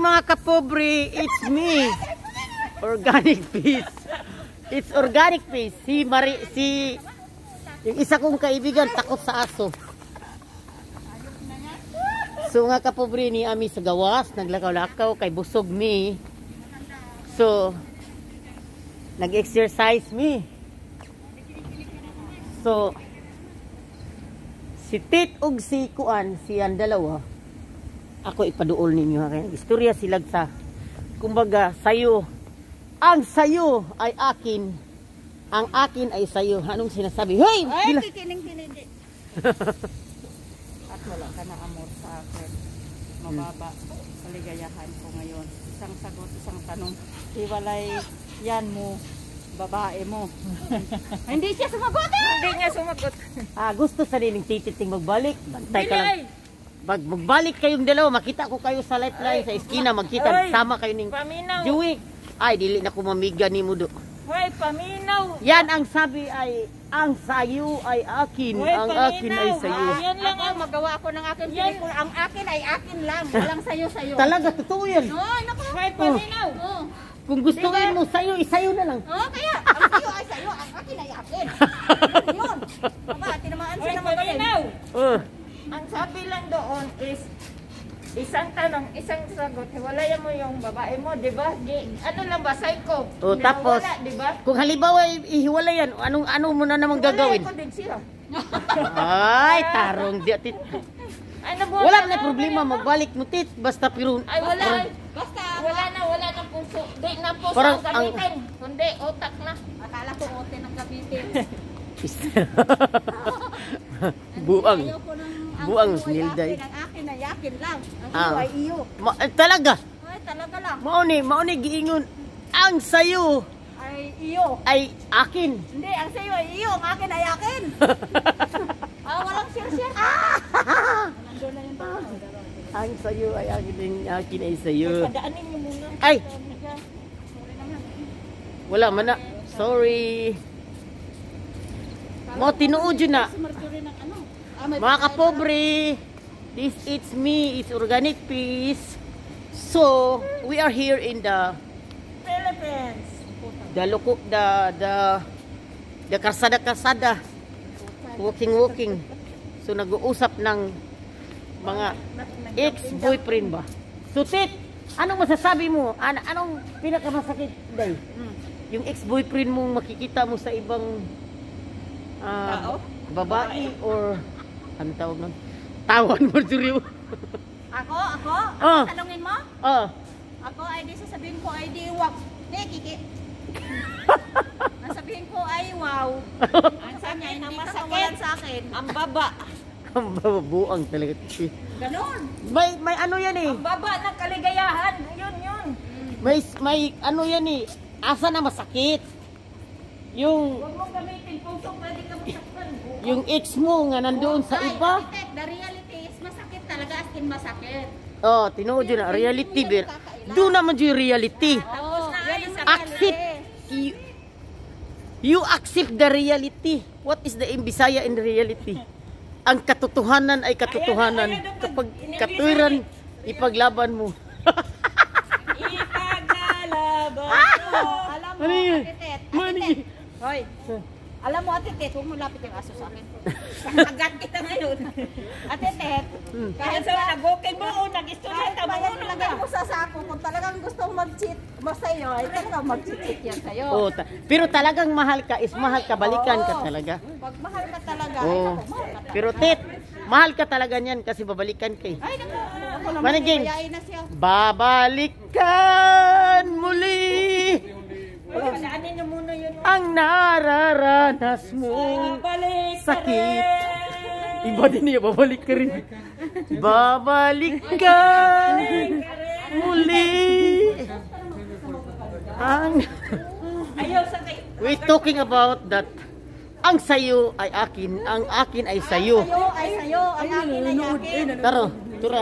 mga kapobre, it's me. Organic peace. It's organic peace. Yung isa kong kaibigan takot sa aso. So nga kapobre ni ami sa gawas, naglakaw-lakaw kay busog mi. So nag-exercise mi. So si Tit ug si Kuan, siyan dalawa. Ako ipaduol ninyo ha. Kaya istorya sila sa kumbaga sayo. Ang sayo ay akin. Ang akin ay sayo. Anong sinasabi? Hey! Ay, kikiling-kiling. At wala ka na amor sa akin. Mababa. Kaligayahan ko ngayon. Isang sagot, isang tanong. Hiwalay yan mo. Babae mo. Hindi siya sumagot. Hindi niya sumagot. Gusto sa nining tititing magbalik. Bantay ka lang. Magbalik kayong dalawa. Makita ko kayo sa lifeline sa eskina. Magkita. Sama kayo ning Joey. Ay, dili na ko mamiga ni Mudo. Hoy, paminaw. Yan ang sabi ay, ang sayo ay akin. Hoy, ang paminaw. akin ay sayo. Yan lang ang magawa ako ng akin. Ang akin ay akin lang. Walang sayo-sayo. Talaga, totoo yan. Hoy, naku. Hoy, paminaw. Kung gustuin mo sayo, isayo na lang. Kaya, ang sayo ay sayo. Ang akin ay akin. Yun. Aba, tinamaan siya na magaling. Ang sabi lang doon is, isang tanong, isang sagot, hiwalayan mo yung babae mo, di ba? Ano lang ba, psycho? Tapos, diba? kung halimbawa ihiwalayan, anong mo na naman gagawin? Hiwalayan ko din siya. Ay, tarong di atit. Wala na problema, magbalik mo tit, basta pero... Ay, wala. Basta, wala na puso. Di na puso parang ang gamitin. Kundi, otak na. Akala ko ote ng gamitin. Buang. Buang, Nilday. Ang akin ay akin lang. Ang iyo ay iyo. Talaga? Ay, talaga lang. Mauni giingon. Ang sayo ay iyo. Ay akin. Hindi, ang sayo ay iyo. Ang akin ay akin. Walang share. Nandun na yung tao. Ang sayo ay akin. Ang akin ay sayo. Padaanin niyo muna. Ay! Sorry naman. Wala man na. Sorry. Mo tinuod yun na. Mga kapobre, it's me, it's Organic Peace. So, we are here in the Philippines. The karsada. Walking. So, nag-uusap ng mga ex-boyfriend ba? So, Tit, anong masasabi mo? Anong pinakamasakit, Day? Yung ex-boyfriend mong makikita mo sa ibang babae or ano tawag nun? Tawan mo, Juriw. Ako? Tanungin mo? Ako ay di sasabihin ko ay di wag. Kiki. Ang sabihin ko ay wow. Ang sabi niya, hindi ka kawalan sa akin. Ang baba. Ang babuang talaga. Ganon. May ano yan eh. Ang baba ng kaligayahan. Yun. May ano yan eh. Asa na masakit. Yung huwag mong gamitin puso, pwede ka masaktan. yung ex mo nga nandoon sa iba. The reality is masakit talaga, as in masakit. Tinuod yun na. Reality. Doon naman yung reality. Accept. You accept the reality. What is the Bisaya in reality? Ang katotohanan ay katotohanan. Kapag katuwiran, ipaglaban mo. Ipaglalaban mo. Alam mo, Atitet. Hoy. Alam mo, Atitet, huwag mo lapit yung aso sa akin. Agad kita ngayon. Atitet, kahit sa nag-okay mo o nag-istorya ka, lagay mo sa sako. Kung talagang gustong mag-cheat mo sa'yo, ay talagang mag-cheat yan sa'yo. Pero talagang mahal ka is mahal ka, balikan ka talaga. Pag mahal ka talaga, mahal ka talaga. Pero Tit, mahal ka talaga niyan kasi babalikan ka eh. Ay, ako naman, Managing, na siya. babalikan muli. Padaanin niyo muna yun. Ang nararanas mo sakit. Iba din niya, babalik ka rin. Babalik ka muli. We're talking about that. Ang sayo ay akin, ang akin ay sayo. Ang sayo, ang akin ay akin. Tara, tura.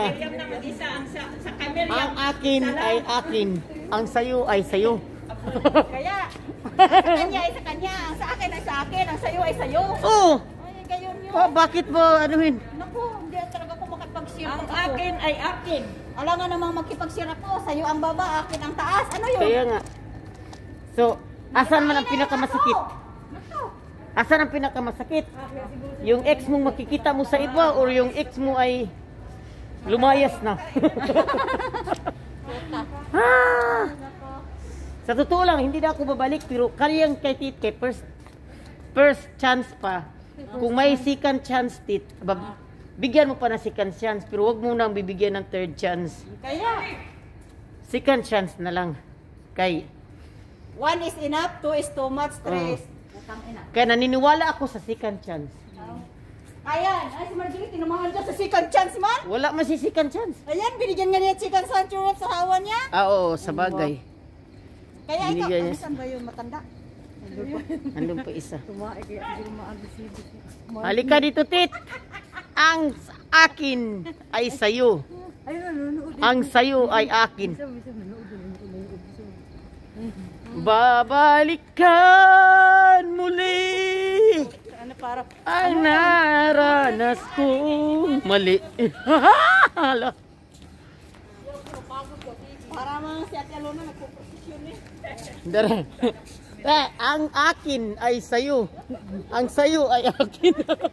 Ang akin ay akin, ang sayo ay sayo. Kaya, sa kanya ay sa kanya, ang sa akin ay sa akin, ang sayo ay sayo. Ay, gayon yun. Bakit mo anuhin? Naku, hindi talaga ako makapag-share. Ang akin ay akin. Alam nga namang magkipagsira ko, sa'yo ang baba, akin ang taas. Ano yun? Kaya nga. So, asan man ang pinakamasakit? Asan ang pinakamasakit? Yung ex mong makikita mo sa iba or yung ex mo ay lumayas na? Sa totoo lang, hindi na ako babalik pero kayang kay Tit, kay first chance pa. Kung may second chance, Tit, bigyan mo pa na second chance pero wag mo nang bibigyan ng third chance. Kaya, Second chance na lang. Kay 1 is enough, 2 is too much, 3 is utang ina. kaya naniniwala ako sa second chance. Ayan, ay si Marjorie, tinamahan ka sa second chance man. Wala man si second chance. Ayan, binigyan nga niya second chance yung sa hawa niya. Oo, sa bagay. Kaya ikaw, Binigyan niya. kamisan ba yun matanda? Andun pa isa. Halika dito, Tit. Ang akin ay sayo. Ang sayo ay akin. Babalikan muli Ano para? ang naranas kong mali. Hala. Para mga si Ate Alona nagpo-prosesyon eh. Dara. Ang akin ay sayo. Ang sayo ay akin.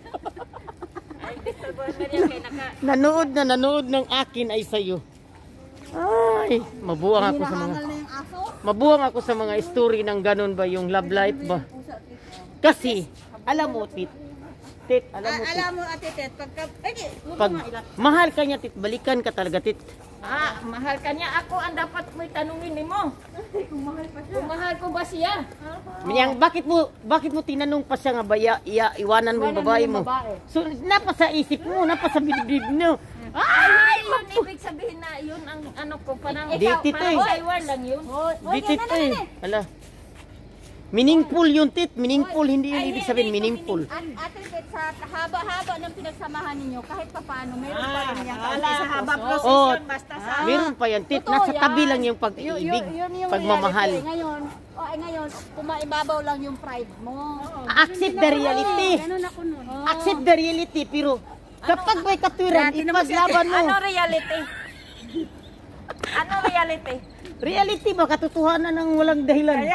Nanood ng akin ay sayo. Ay, mabuang ako sa mga Hinahangal na yung aso. mabuang ako sa mga story ng ganun ba yung love life ba. Kasi alam mo, Tit, alam mo, Tit, Alam mo Ate Tet, pagka pag mahal ka niya, Tit, balikan ka talaga, Tit. mahal ka niya, ako ang dapat mo tanungin ni mo. Kung mahal ko ba siya? Yang bakit mo tinanong pa siya nga ba iwanan mo yung babae mo? So napa sa isip mo, napa sa bibig mo. Ay, yun ibig sabihin na yun ang ano ko parang Ditit eh. Taiwan lang yun. Ditit eh. Hala. Meaningful yun, Tit. Meaningful, hindi yun ibig sabihin meaningful. Ate Tet, sa haba-haba ng pinagsamahan ninyo, kahit pa paano, meron pa rin niyang haba Oh, basta sa... meron pa yan, Tit. Nasa tabi lang yung pag-ibig, pagmamahal. Ngayon, kumaibabaw lang yung pride mo. Accept the reality. Ganun ako nun. Accept the reality, pero kapag may katwiran, ipaglaban mo. Ano reality? Ano reality? Reality ba? Katotohanan ng walang dahilan.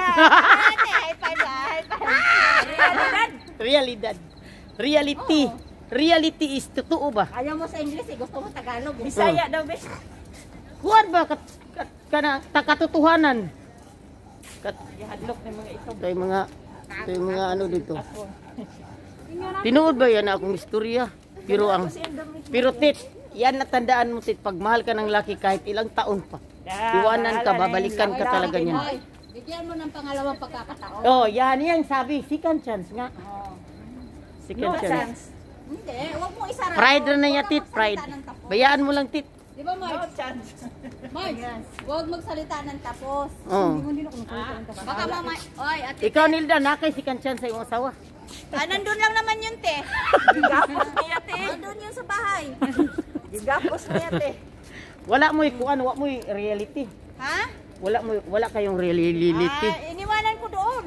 Realidad. Reality. Reality is totoo ba? Ayaw mo sa English eh, gusto mo Tagalog. Bisaya daw, bes. Kuwan ba? Katotohanan. Ihadlok ng mga ito. Ito yung mga ano dito. Tinuod ba yan akong istorya? Pero Tit, yan natandaan mo, Tit, pag mahal ka ng laki kahit ilang taon pa. Iwanan ka, babalikan ka talaga niyan. Bigyan mo ng pangalawang pagkakataon. Oh, yan sabi, second chance nga. Second chance. Hindi, huwag mo isara. Pride na niya, Tit, pride. Bayaan mo lang, Tit. Di ba, Marge? Marge, huwag magsalita ng tapos. Oh. Baka mama, oy, ate. Ikaw, Nilda, nakay second chance sa iyong asawa. Nandun lang naman yun, te. Gigapos niya, te. Nandun yun sa bahay. Gigapos niya, te. Wala mo reality. Ha? Wala kayong reality. Iniwanan ko doon.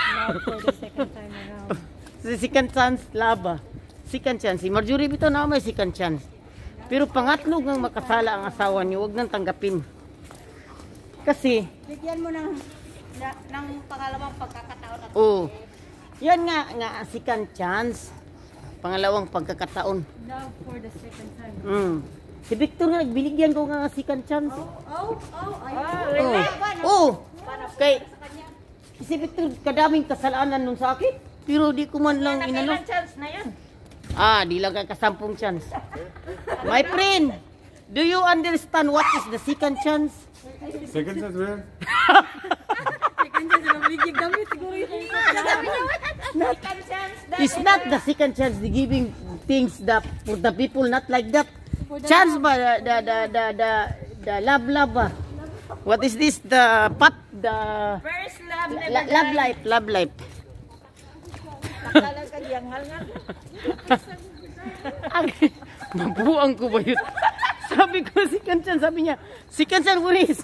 Second chance, laba. Second chance. Si Marjorie Bito na may second chance. Pero pangatlo ng makasala ang asawa niyo, wag nang tanggapin. Kasi, Bigyan mo ng pangalawang pagkakataon. oh, yan nga second chance. Pangalawang pagkakataon. Love for the second time. Si Victor nga, binigyan ko nga second chance. Really? Kay, si Victor, kadaming kasalanan nun sa akin. Pero di ko man lang inano. Chance na yan. Di lang ka kasampung chance. My friend, do you understand what is the second chance? Second chance, where? It's not the second chance, the giving things that for the people not like that. Chance ba the love ba? What is this? The First love, love life. Mabuang ko ba yun? Sabi ko second chance, sabi niya second chance Boris.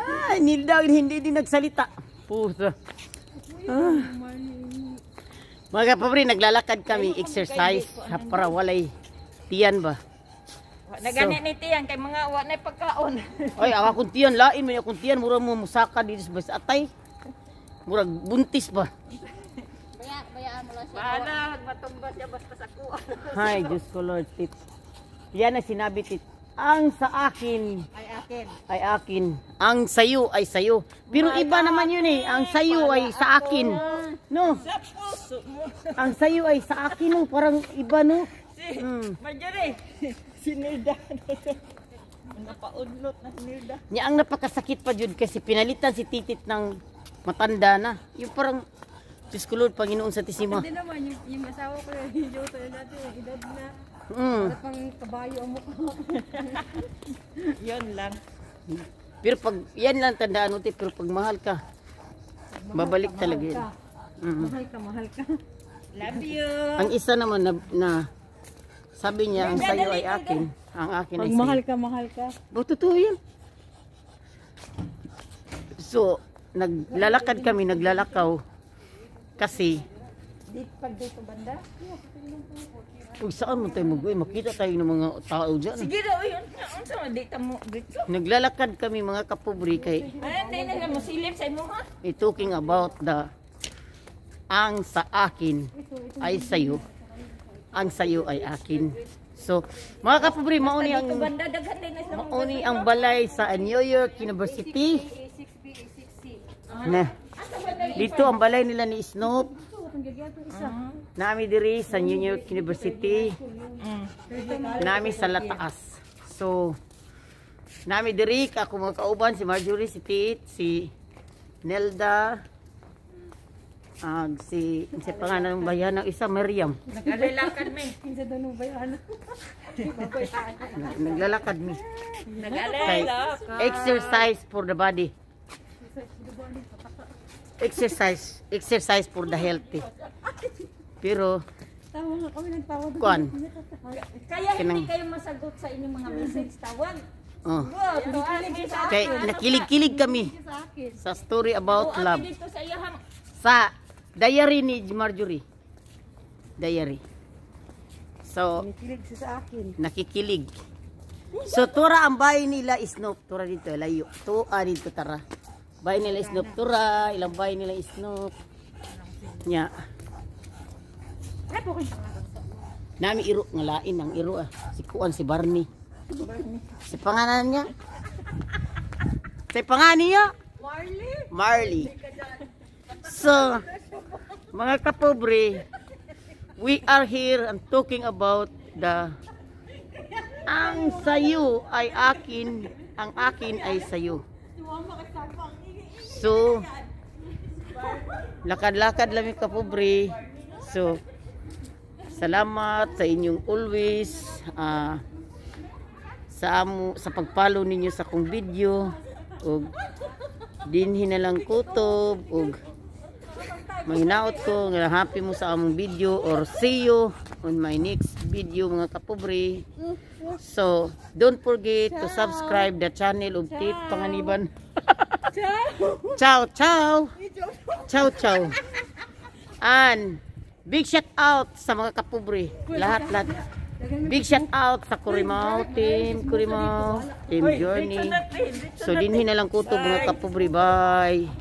Nilda hindi din nagsalita. Pusa. Mga kapobre, naglalakad kami, exercise para walay tiyan ba. Nagani ni tiyan kay mga wa na pagkaon. Ay, ang akong tiyan, lain man akong tiyan, mura mo musaka dito sa atay. Murag buntis ba. Bayaan mo lang siya. Bahala, matumba siya basta sa kuha. Hay, Diyos ko Lord, tit. Yan ang sinabi, tit. Ang sa akin ay akin. Ang sayo ay sayo. Pero iba naman yun eh. Ang sayo ay sa akin. No? Sa puso mo. Ang sayo ay sa akin, no? Parang iba, no? Marjorie. Sinilda. Napaudlot na sinilda. Niya ang napakasakit pa jud kasi pinalitan si titit ng matanda na. Yung parang, Diyos ko Lord, Panginoon sa tisima. Hindi naman, yung asawa ko yung video tayo natin, yung edad na. Para pang kabayo ang mukha. Yun lang. Pero pag, yan lang tandaan mo, pero pag mahal ka, babalik talaga yun. Mahal ka. Love you. Ang isa naman na sabi niya, ang sayo ay akin, ang akin ay Pag sayo. mahal ka. Totoo yan. So, naglalakad kami, naglalakaw, kasi, Pag dito banda? kung saan mo tayo mag-uwi, makita tayo ng mga tao dyan. Sige daw yun. Ano sa data mo dito? Naglalakad kami mga kapobre kay, Ay, hindi na mo silip sa imo ha. talking about ang sa akin ay sayo, ang sayo ay akin. So, mga kapobre, mauni Banda daghan din na ang balay sa New York University. Na, dito ang balay nila ni Snoop. Nami diri sa New York University. Nami sa Lataas. So, nami diri ako mga kauban, si Marjorie, si Tit, si Nelda, si pangalan ng bayan ng isa, Miriam. Naglalakad mi. Kinsa daw nung bayan. Naglalakad mi. Naglalakad. Exercise for the body. Exercise for the healthy. Pero Tawa nga kami nagtawa doon. kuan. Kaya hindi kayo masagot sa inyong mga message tawag. Oh. Sa Kay nakilig-kilig kami sa story about love. dito sa iyahang Sa diary ni Marjorie. Diary. So, Kilig siya sa akin. nakikilig. So, tura ang bahay nila Snoop. Tura dito, layo. Dito, tara. Bahay nila Snoop. Tura, ilang bahay nila Snoop. Nya. Nami iro, nga lain ang iro Si Kuan, si Barney. Si pangalan niya? Si pangalan niya? Marley. So, mga kapobre, we are here and talking about ang sayo ay akin, ang akin ay sayo. So, lakad-lakad lang yung kapobre. So, salamat sa inyong always sa pagpalo ninyo sa kong video ug dinhi na lang kutob ug mahinaot ko nga happy mo sa among video or see you on my next video mga kapobre. So don't forget to subscribe the channel of Tit Panganiban. Ciao ciao. Ciao ciao. And big shout out sa mga kapobre, lahat. Big shout out sa Kurimaw, Team Journey. So dinhi na lang kutob mga kapobre, bye.